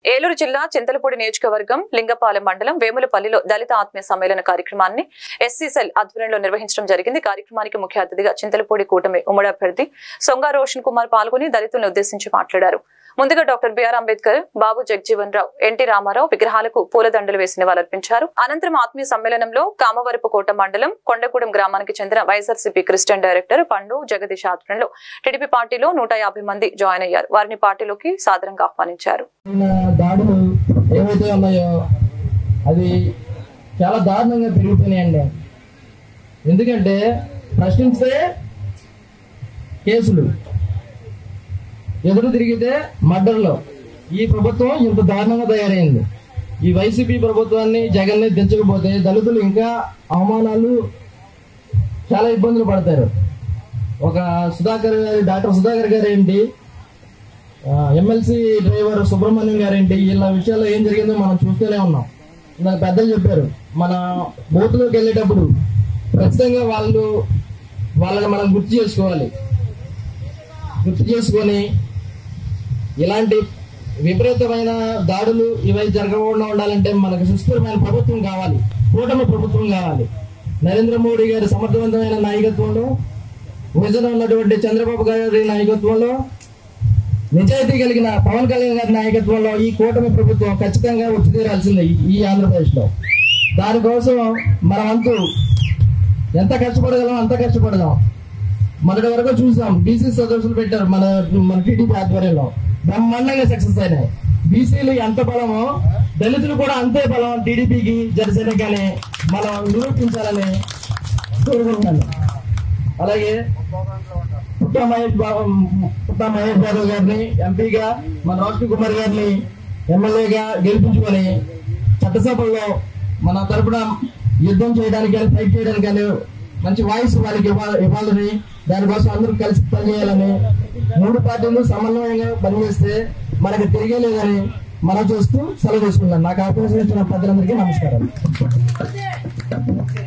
ఏలూరు జిల్లా చింతలపూడి నియోజకవర్గం లింగపాలెం మండలం వేములపల్లిలో దళిత ఆత్మీయ సమ్మేళన కార్యక్రమాన్ని ఎస్సీ సెల్ ఆధ్వర్యంలో నిర్వహించడం జరిగింది. కార్యక్రమానికి ముఖ్య అతిథిగా చింతలపూడి కూటమి ఉమ్మడి అభ్యర్థి సొంగ రోషన్ కుమార్ పాల్గొని దళితులను ఉద్దేశించి మాట్లాడారు. ముందుగా doctor BR Ambedkar, Babu Jagjivan Rao, NT Rama Rao విగ్రహాలకు పూలదండలు వేసి నివాళులర్పించారు. అనంతరం ఆత్మీయ సమ్మేళనంలో కామవరపుకోట మండలం కొండగూడెం గ్రామానికి చెందిన వైఎస్ఆర్సీపీ క్రిస్టియన్ డైరెక్టర్ పండు జగదీష్ ఆధ్వర్యంలో టీడీపీ పార్టీలో 150 మంది జాయిన్ అయ్యారు. వారిని పార్టీలోకి సాదరంగా ఆహ్వానించారు. దాడులు ఏవైతే ఉన్నాయో అది చాలా దారుణంగా పెరిగిపోయినాయండి. ఎందుకంటే ప్రశ్నిస్తే కేసులు, ఎదురు తిరిగితే మర్డర్లో ఈ ప్రభుత్వం ఇంత దారుణంగా తయారైంది. ఈ వైసీపీ ప్రభుత్వాన్ని జగన్ని దించకపోతే దళితులు ఇంకా అవమానాలు, చాలా ఇబ్బందులు పడతారు. ఒక డాక్టర్ సుధాకర్ గారు ఏంటి, ఎమ్మెల్సీ డ్రైవర్ సుబ్రహ్మణ్యం గారేంటి, వీళ్ళ విషయాల్లో ఏం జరిగిందో మనం చూస్తూనే ఉన్నాం. నాకు పెద్దలు చెప్పారు, మన బూత్లోకి వెళ్ళేటప్పుడు ఖచ్చితంగా వాళ్ళని మనం గుర్తు చేసుకొని ఇలాంటి విపరీతమైన దాడులు ఇవై జరగకుండా ఉండాలంటే మనకు సుస్థిరమైన ప్రభుత్వం కావాలి, కూటమి ప్రభుత్వం కావాలి. నరేంద్ర మోడీ గారి సమర్థవంతమైన నాయకత్వంలో, విజన్ ఉన్నటువంటి చంద్రబాబు గారి నాయకత్వంలో, నిజాయితీ కలిగిన పవన్ కళ్యాణ్ గారి నాయకత్వంలో ఈ కూటమి ప్రభుత్వం ఖచ్చితంగా వచ్చి తీరాల్సిందే ఈ ఆంధ్రప్రదేశ్ లో. దానికోసం మన వంతు ఎంత కష్టపడగలం అంత కష్టపడదాం. మొదటి వరకు చూసాం, బీసీ సదస్సులు పెట్టారు మన టీడీపీ ఆధ్వర్యంలో, బ్రహ్మాండంగా సక్సెస్ అయినాయి. బీసీలు ఎంత బలమో దళితులు కూడా అంతే బలం టీడీపీకి, జనసేనకి మనం నిరూపించాలని కోరుకుంటున్నాను. అలాగే పుట్టా మహేష్ బాబు గారిని ఎంపీగా, మన రోషన్ కుమార్ గారిని ఎమ్మెల్యేగా గెలిపించుకొని చట్టసభల్లో మన తరపున యుద్ధం చేయడానికి, ఫైట్ చేయడానికి మంచి వాయిస్ వాళ్ళకి ఇవ్వాలని, దానికోసం అందరూ కలిసి పనిచేయాలని, 3 పార్టీలు సమన్వయంగా పనిచేస్తే మనకి తిరిగే లేదని మనం చూస్తూ సెలవు తీసుకున్నాను. నాకు అవకాశం ఇచ్చిన పెద్దలందరికీ నమస్కారం.